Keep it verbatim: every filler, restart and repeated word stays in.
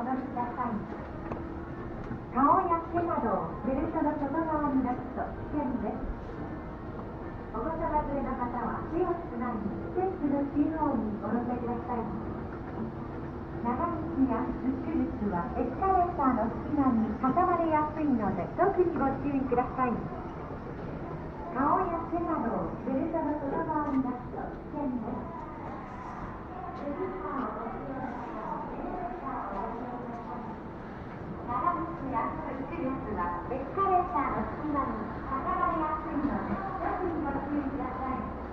お乗りください。顔や手などをベルトの外側に出すと危険です。お子様連れの方は手をつなぎ、ステップの中央にお乗せください。長靴やスクースはエスカレーターの隙間に挟まれやすいので特にご注意ください。顔や手などをベルトの外側に出すと危険です。長靴やスクースはエスカレーターの隙間に挟まれやすいので特にご注意ください。